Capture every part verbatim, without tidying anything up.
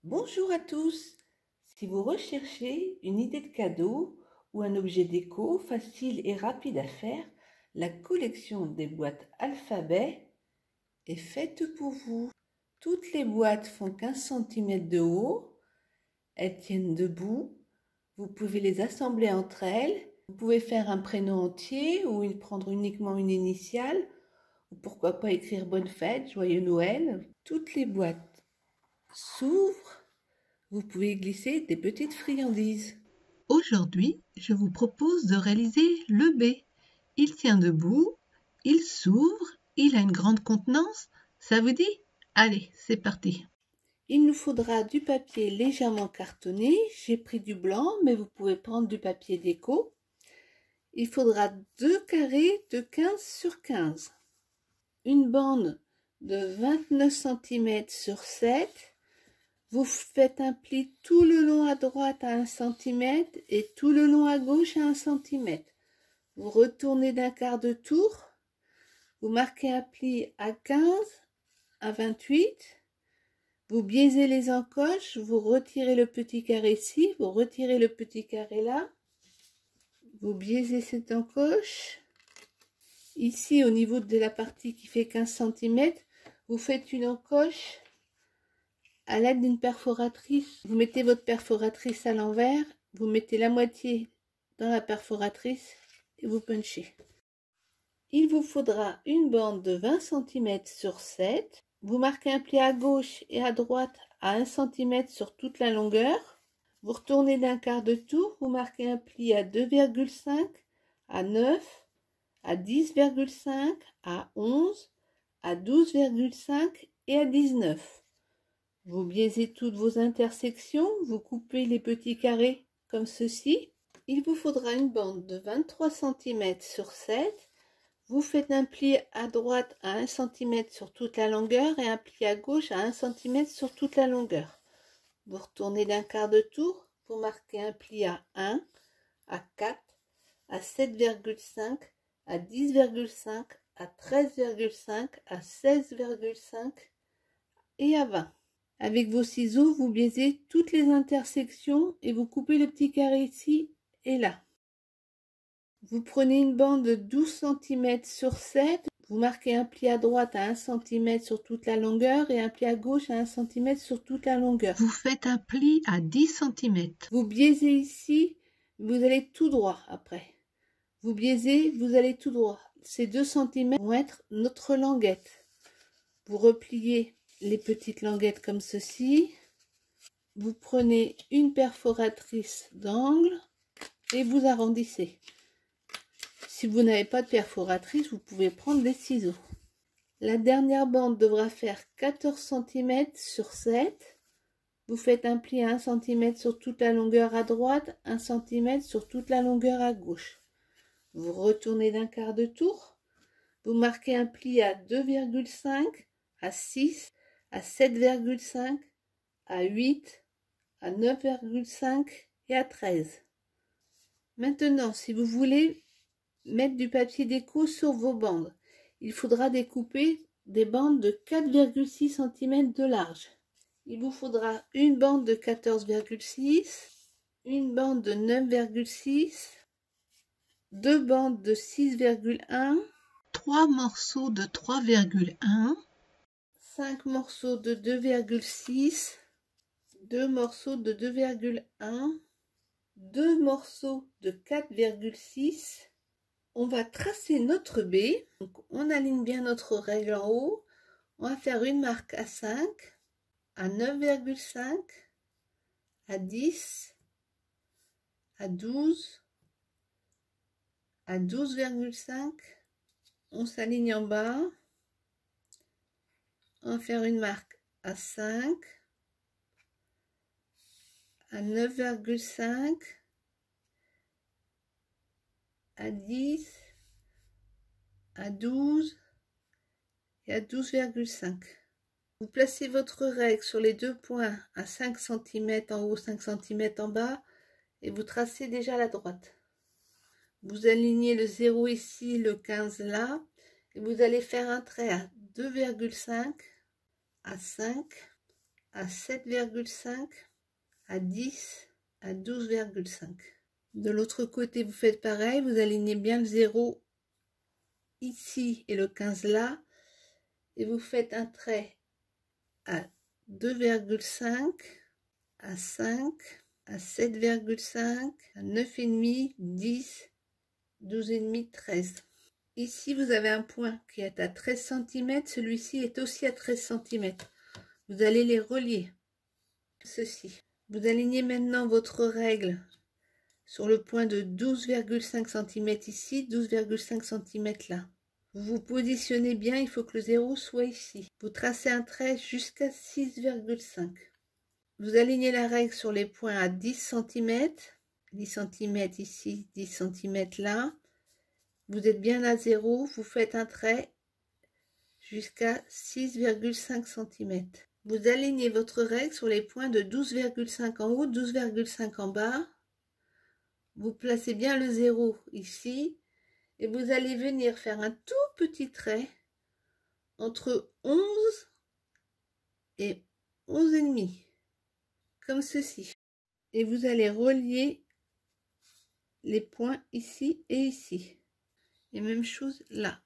Bonjour à tous. Si vous recherchez une idée de cadeau ou un objet déco facile et rapide à faire, la collection des boîtes Alphabet est faite pour vous. Toutes les boîtes font quinze centimètres de haut, elles tiennent debout, vous pouvez les assembler entre elles, vous pouvez faire un prénom entier ou prendre uniquement une initiale, ou pourquoi pas écrire bonne fête, joyeux Noël. Toutes les boîtes s'ouvrent. Vous pouvez glisser des petites friandises. Aujourd'hui, je vous propose de réaliser le B. Il tient debout, il s'ouvre, il a une grande contenance. Ça vous dit? Allez, c'est parti. Il nous faudra du papier légèrement cartonné. J'ai pris du blanc, mais vous pouvez prendre du papier déco. Il faudra deux carrés de quinze sur quinze. Une bande de vingt-neuf centimètres sur sept. Vous faites un pli tout le long à droite à un centimètre et tout le long à gauche à un centimètre. Vous retournez d'un quart de tour. Vous marquez un pli à quinze, à vingt-huit. Vous biaisez les encoches. Vous retirez le petit carré ici. Vous retirez le petit carré là. Vous biaisez cette encoche. Ici, au niveau de la partie qui fait quinze centimètres, vous faites une encoche à l'aide d'une perforatrice. Vous mettez votre perforatrice à l'envers, vous mettez la moitié dans la perforatrice et vous punchez. Il vous faudra une bande de vingt centimètres sur sept. Vous marquez un pli à gauche et à droite à un centimètre sur toute la longueur. Vous retournez d'un quart de tour, vous marquez un pli à deux virgule cinq, à neuf, à dix virgule cinq, à onze, à douze virgule cinq et à dix-neuf. Vous biaisez toutes vos intersections, vous coupez les petits carrés comme ceci. Il vous faudra une bande de vingt-trois centimètres sur sept. Vous faites un pli à droite à un centimètre sur toute la longueur et un pli à gauche à un centimètre sur toute la longueur. Vous retournez d'un quart de tour, vous marquez un pli à un, à quatre, à sept virgule cinq, à dix virgule cinq, à treize virgule cinq, à seize virgule cinq et à vingt. Avec vos ciseaux, vous biaisez toutes les intersections et vous coupez le petit carré ici et là. Vous prenez une bande de douze centimètres sur sept. Vous marquez un pli à droite à un centimètre sur toute la longueur et un pli à gauche à un centimètre sur toute la longueur. Vous faites un pli à dix centimètres. Vous biaisez ici, vous allez tout droit après. Vous biaisez, vous allez tout droit. Ces deux centimètres vont être notre languette. Vous repliez les petites languettes comme ceci. Vous prenez une perforatrice d'angle et vous arrondissez. Si vous n'avez pas de perforatrice, vous pouvez prendre des ciseaux. La dernière bande devra faire quatorze centimètres sur sept. Vous faites un pli à un centimètre sur toute la longueur à droite, un centimètre sur toute la longueur à gauche. Vous retournez d'un quart de tour. Vous marquez un pli à deux virgule cinq, à six, à sept virgule cinq, à huit, à neuf virgule cinq et à treize. Maintenant, si vous voulez mettre du papier déco sur vos bandes, il faudra découper des bandes de quatre virgule six centimètres de large. Il vous faudra une bande de quatorze virgule six, une bande de neuf virgule six, deux bandes de six virgule un, trois morceaux de trois virgule un, cinq morceaux de deux virgule six, deux morceaux de deux virgule un, deux morceaux de quatre virgule six. On va tracer notre B. Donc on aligne bien notre règle en haut. On va faire une marque à cinq, à neuf virgule cinq, à dix, à douze, à douze virgule cinq. On s'aligne en bas. On va faire une marque à cinq, à neuf virgule cinq, à dix, à douze et à douze virgule cinq. Vous placez votre règle sur les deux points à cinq centimètres en haut, cinq centimètres en bas et vous tracez déjà la droite. Vous alignez le zéro ici, le quinze là et vous allez faire un trait à deux virgule cinq, à cinq, à sept virgule cinq, à dix, à douze virgule cinq. De l'autre côté, vous faites pareil, vous alignez bien le zéro ici et le quinze là, et vous faites un trait à deux virgule cinq, à cinq, à sept virgule cinq, à neuf virgule cinq, dix, douze virgule cinq, treize. Ici, vous avez un point qui est à treize centimètres, celui-ci est aussi à treize centimètres. Vous allez les relier, ceci. Vous alignez maintenant votre règle sur le point de douze virgule cinq centimètres ici, douze virgule cinq centimètres là. Vous vous positionnez bien, il faut que le zéro soit ici. Vous tracez un trait jusqu'à six virgule cinq. Vous alignez la règle sur les points à dix centimètres, dix centimètres ici, dix centimètres là. Vous êtes bien à zéro, vous faites un trait jusqu'à six virgule cinq centimètres. Vous alignez votre règle sur les points de douze virgule cinq en haut, douze virgule cinq en bas. Vous placez bien le zéro ici et vous allez venir faire un tout petit trait entre onze et onze virgule cinq, comme ceci. Et vous allez relier les points ici et ici. Et même chose là.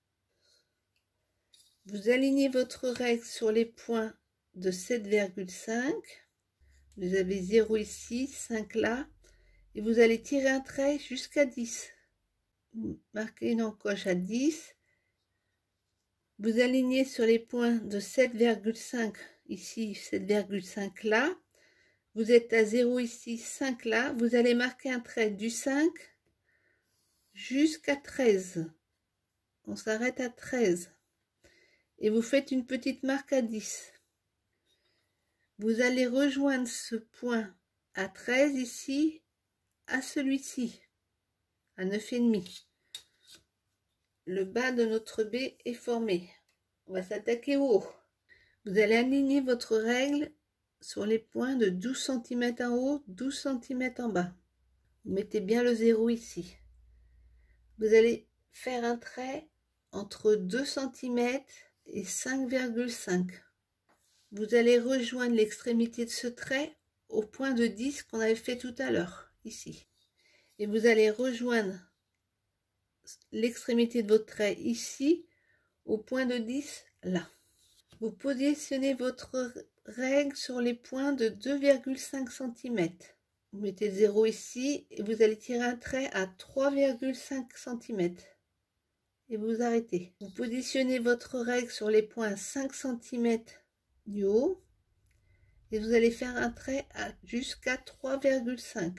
Vous alignez votre règle sur les points de sept virgule cinq. Vous avez zéro ici, cinq là. Et vous allez tirer un trait jusqu'à dix. Vous marquez une encoche à dix. Vous alignez sur les points de sept virgule cinq ici, sept virgule cinq là. Vous êtes à zéro ici, cinq là. Vous allez marquer un trait du cinq jusqu'à treize. On s'arrête à treize. Et vous faites une petite marque à dix. Vous allez rejoindre ce point à treize ici à celui-ci, à neuf virgule cinq. Le bas de notre B est formé. On va s'attaquer au haut. Vous allez aligner votre règle sur les points de douze centimètres en haut, douze centimètres en bas. Vous mettez bien le zéro ici. Vous allez faire un trait entre deux centimètres et cinq virgule cinq. Vous allez rejoindre l'extrémité de ce trait au point de dix qu'on avait fait tout à l'heure, ici. Et vous allez rejoindre l'extrémité de votre trait ici, au point de dix, là. Vous positionnez votre règle sur les points de deux virgule cinq centimètres. Vous mettez zéro ici et vous allez tirer un trait à trois virgule cinq centimètres. Et vous arrêtez. Vous positionnez votre règle sur les points cinq centimètres du haut et vous allez faire un trait à jusqu'à trois virgule cinq.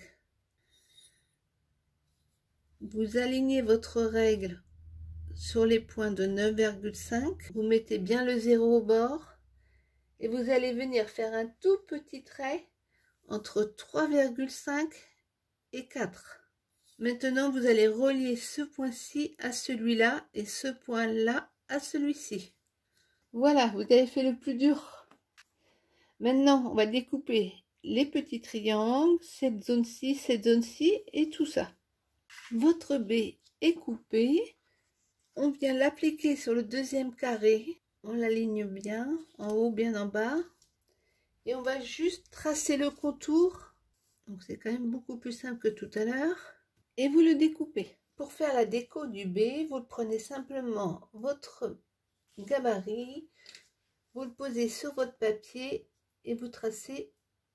Vous alignez votre règle sur les points de neuf virgule cinq. Vous mettez bien le zéro au bord et vous allez venir faire un tout petit trait entre trois virgule cinq et quatre. Maintenant, vous allez relier ce point-ci à celui-là et ce point-là à celui-ci. Voilà, vous avez fait le plus dur. Maintenant, on va découper les petits triangles, cette zone-ci, cette zone-ci et tout ça. Votre B est coupé. On vient l'appliquer sur le deuxième carré. On l'aligne bien, en haut, bien en bas. Et on va juste tracer le contour. Donc c'est quand même beaucoup plus simple que tout à l'heure. Et vous le découpez. Pour faire la déco du B, vous prenez simplement votre gabarit, vous le posez sur votre papier et vous tracez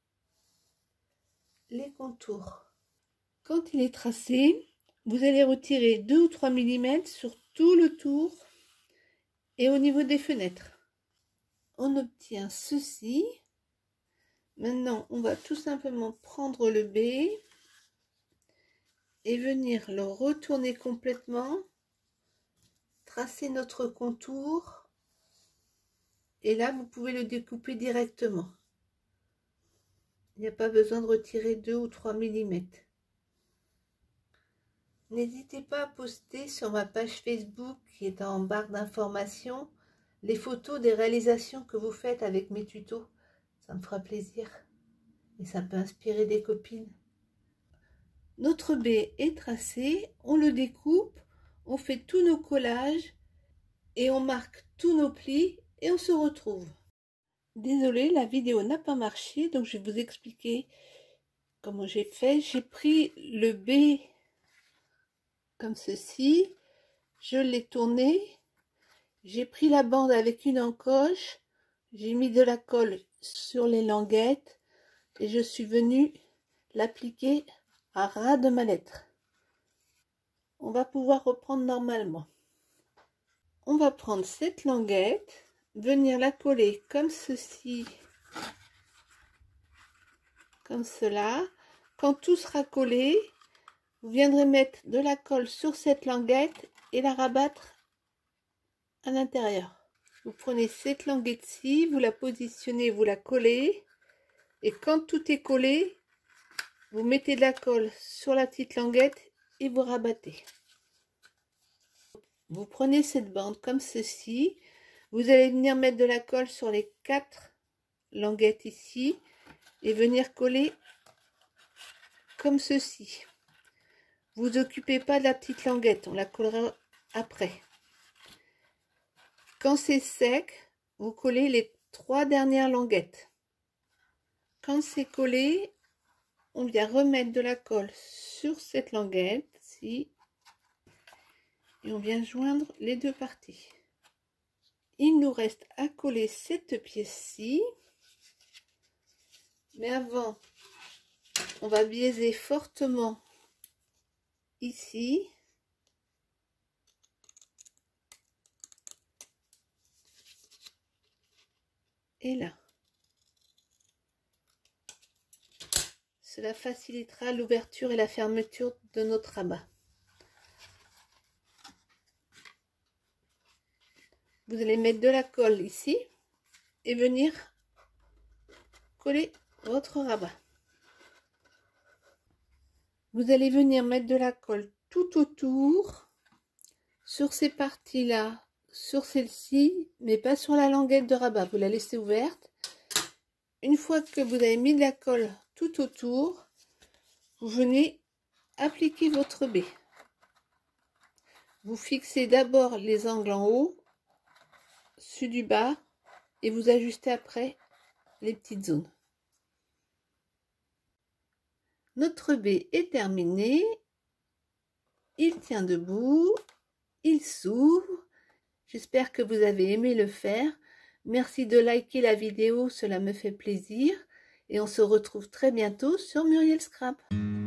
les contours. Quand il est tracé, vous allez retirer deux ou trois millimètres sur tout le tour et au niveau des fenêtres. On obtient ceci. Maintenant, on va tout simplement prendre le B et venir le retourner complètement, tracer notre contour et là, vous pouvez le découper directement. Il n'y a pas besoin de retirer deux ou trois millimètres. N'hésitez pas à poster sur ma page Facebook qui est en barre d'informations les photos des réalisations que vous faites avec mes tutos. Ça me fera plaisir et ça peut inspirer des copines. Notre B est tracé, on le découpe, on fait tous nos collages et on marque tous nos plis et on se retrouve. Désolée, la vidéo n'a pas marché, donc je vais vous expliquer comment j'ai fait. J'ai pris le B comme ceci, je l'ai tourné, j'ai pris la bande avec une encoche, j'ai mis de la colle sur les languettes et je suis venue l'appliquer à ras de ma lettre. On va pouvoir reprendre normalement. On va prendre cette languette, venir la coller comme ceci, comme cela. Quand tout sera collé, vous viendrez mettre de la colle sur cette languette et la rabattre à l'intérieur. Vous prenez cette languette-ci, vous la positionnez, vous la collez, et quand tout est collé, vous mettez de la colle sur la petite languette et vous rabattez. Vous prenez cette bande comme ceci, vous allez venir mettre de la colle sur les quatre languettes ici et venir coller comme ceci. Vous occupez pas de la petite languette, on la collera après. Quand c'est sec, vous collez les trois dernières languettes. Quand c'est collé, on vient remettre de la colle sur cette languette ici et on vient joindre les deux parties. Il nous reste à coller cette pièce-ci, mais avant, on va biaiser fortement ici. Et là. Cela facilitera l'ouverture et la fermeture de notre rabat. Vous allez mettre de la colle ici et venir coller votre rabat. Vous allez venir mettre de la colle tout autour, sur ces parties-là, sur celle-ci, mais pas sur la languette de rabat. Vous la laissez ouverte. Une fois que vous avez mis de la colle tout autour, vous venez appliquer votre B. Vous fixez d'abord les angles en haut, ceux du bas, et vous ajustez après les petites zones. Notre B est terminé. Il tient debout, il s'ouvre. J'espère que vous avez aimé le faire. Merci de liker la vidéo, cela me fait plaisir. Et on se retrouve très bientôt sur Muriel Scrap.